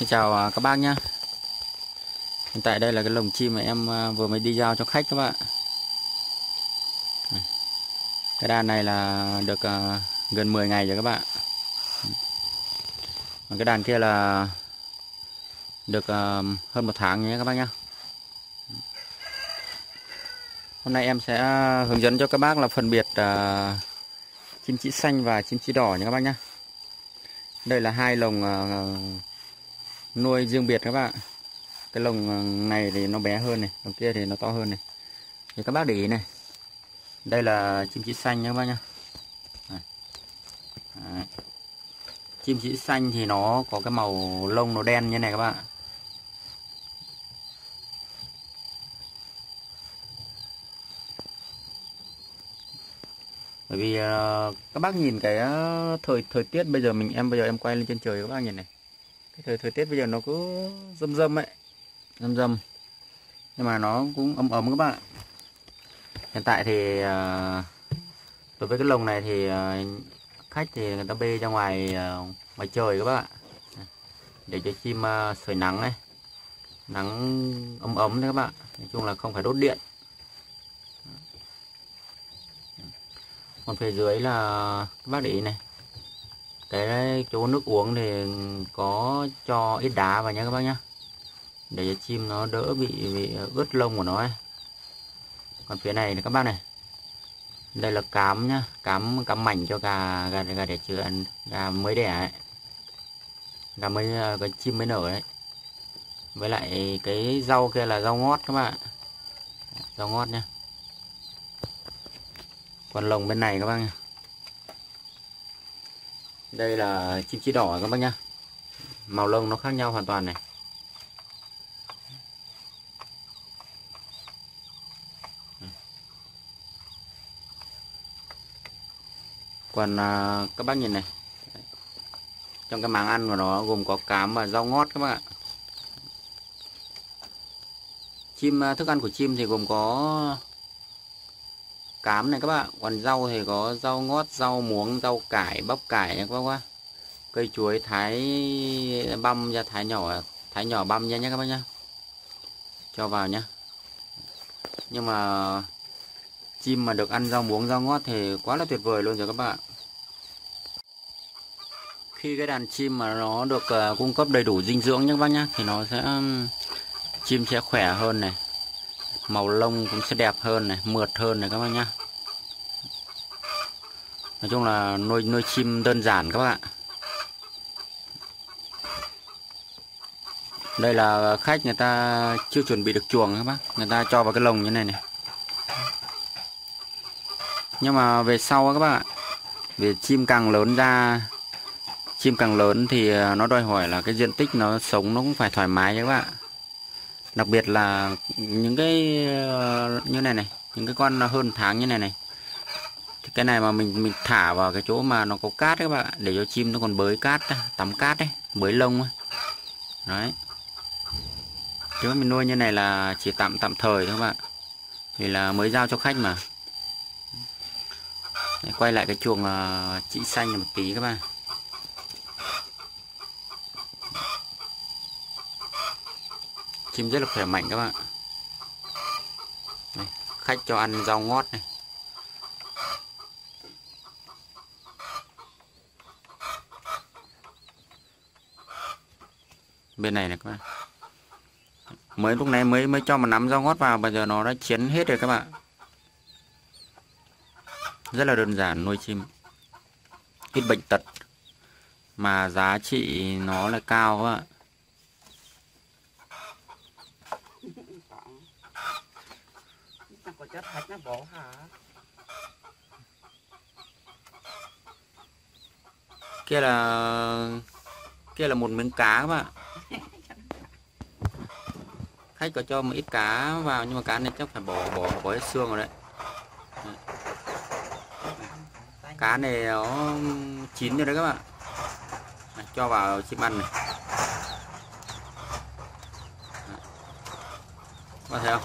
Xin chào các bác nhé. Hiện tại đây là cái lồng chim mà em vừa mới đi giao cho khách các bạn. Cái đàn này là được gần 10 ngày rồi các bạn. Còn cái đàn kia là được hơn 1 tháng nhé các bác nhé. Hôm nay em sẽ hướng dẫn cho các bác là phân biệt chim chỉ xanh và chim chỉ đỏ nha các bác nhé. Đây là hai lồng nuôi riêng biệt các bạn. Cái lồng này thì nó bé hơn này, lồng kia thì nó to hơn này. Thì các bác để ý này. Đây là chim chỉ xanh nha các bác nhé. Chim chỉ xanh thì nó có cái màu lông nó đen như này các bạn. Bởi vì các bác nhìn cái thời tiết bây giờ bây giờ em quay lên trên trời các bác nhìn này. Cái thời tiết bây giờ nó cứ râm ấy, râm nhưng mà nó cũng ấm các bạn. Hiện tại thì đối với cái lồng này thì khách thì người ta bê ra ngoài trời các bạn, để cho chim sưởi nắng này, nắng ấm đấy các bạn. Nói chung là không phải đốt điện. Còn phía dưới là các bác để ý này, cái chỗ nước uống thì có cho ít đá vào nhé các bác nhé, để cho chim nó đỡ bị ướt lông của nó ấy. Còn phía này các bác này, đây là cám nhá, cám mảnh cho gà đẻ trứng, gà mới đẻ ấy, gà mới cái chim mới nở đấy. Với lại cái rau kia là rau ngót các bạn, rau ngót nhá. Còn lồng bên này các bác nhá, đây là chim chỉ đỏ các bác nhá, màu lông nó khác nhau hoàn toàn này. Còn các bác nhìn này, trong cái máng ăn của nó gồm có cám và rau ngót các bác ạ. Thức ăn của chim thì gồm có cám này các bạn, còn rau thì có rau ngót, rau muống, rau cải, bắp cải nha các bác. Cây chuối thái băm ra, thái nhỏ băm ra nhé các bác nhá, cho vào nhá. Nhưng mà chim mà được ăn rau muống, rau ngót thì quá là tuyệt vời luôn rồi các bạn. Khi cái đàn chim mà nó được cung cấp đầy đủ dinh dưỡng nhé các bác nhá, thì nó sẽ chim sẽ khỏe hơn này, màu lông cũng sẽ đẹp hơn này, mượt hơn này các bác nhá. Nói chung là nuôi chim đơn giản các bạn. Đây là khách người ta chưa chuẩn bị được chuồng các bác, người ta cho vào cái lồng như này này. Nhưng mà về sau các bạn, về chim càng lớn ra, chim càng lớn thì nó đòi hỏi là cái diện tích nó sống nó cũng phải thoải mái các bạn. Đặc biệt là những cái như này này, những cái con hơn tháng như này này, thì cái này mà mình thả vào cái chỗ mà nó có cát các bạn, để cho chim nó còn bới cát, tắm cát đấy, bới lông ấy. Đấy. Chứ mình nuôi như này là chỉ tạm thời thôi các bạn, vì là mới giao cho khách mà. Để quay lại cái chuồng chỉ xanh một tí các bạn. Chim rất là khỏe mạnh các bạn. Đây, khách cho ăn rau ngót này. Bên này này các bạn. Lúc này mới cho một nắm rau ngót vào, bây giờ nó đã chiến hết rồi các bạn. Rất là đơn giản nuôi chim, ít bệnh tật mà giá trị nó lại cao các bạn. Kia là một miếng cá các bạn. Khách có cho một ít cá vào, nhưng mà cá này chắc phải bỏ hết xương rồi đấy. Cá này nó chín rồi đấy các bạn. Này, cho vào chim ăn này. Có thấy không?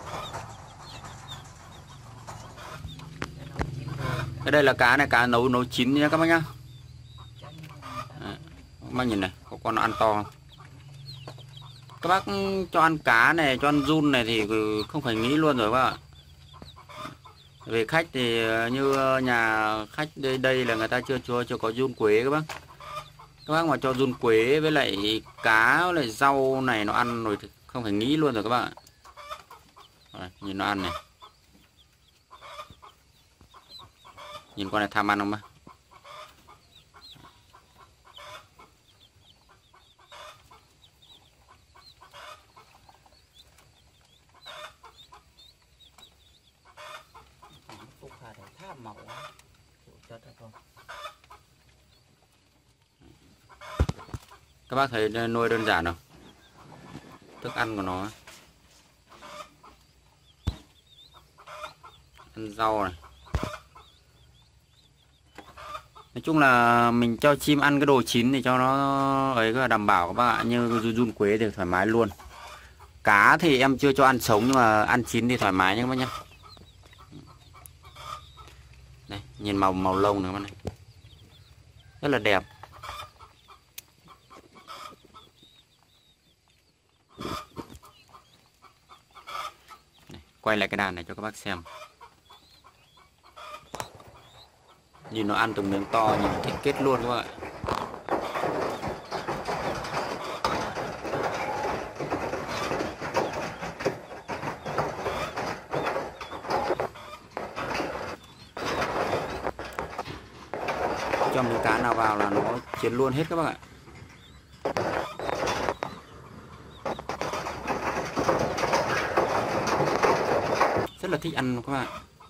Cái đây là cá này, cá nấu chín nha các bác nhá. Các bác nhìn này, có con nó ăn to không? Các bác cho ăn cá này, cho ăn giun này thì không phải nghĩ luôn rồi các bạn ạ. Về khách thì như nhà khách đây là người ta chưa có giun quế các bác. Các bác mà cho giun quế với lại cá với lại rau này nó ăn rồi thì không phải nghĩ luôn rồi các bạn ạ. Rồi, nhìn nó ăn này. Nhìn con này tham ăn không bác? Các bác thấy nuôi đơn giản không? Thức ăn của nó ăn rau này. Nói chung là mình cho chim ăn cái đồ chín thì cho nó ấy là đảm bảo các bác ạ. Như giun quế thì thoải mái luôn. Cá thì em chưa cho ăn sống nhưng mà ăn chín thì thoải mái nhé các bác nhé. Đây, nhìn màu lông nữa các bác này. Rất là đẹp. Này, quay lại cái đàn này cho các bác xem. Nhìn nó ăn từng miếng to, nhìn thích kết luôn các bạn ạ. Cho miếng cá nào vào là nó chiến luôn hết các bác ạ. Rất là thích ăn các bạn.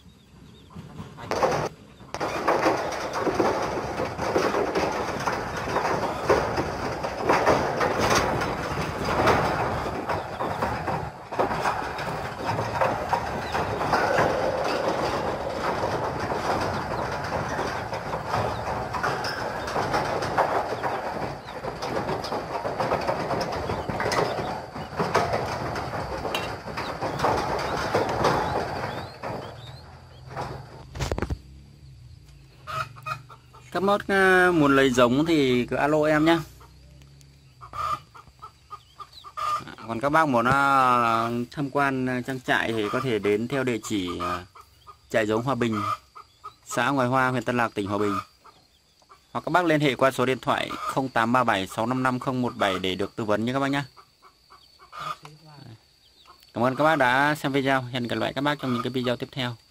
Các bác muốn lấy giống thì cứ alo em nhé. Còn các bác muốn tham quan trang trại thì có thể đến theo địa chỉ trại giống Hòa Bình, xã Ngoài Hoa, huyện Tân Lạc, tỉnh Hòa Bình. Hoặc các bác liên hệ qua số điện thoại 0837 655 017 để được tư vấn nhé các bác nhé. Cảm ơn các bác đã xem video. Hẹn gặp lại các bác trong những cái video tiếp theo.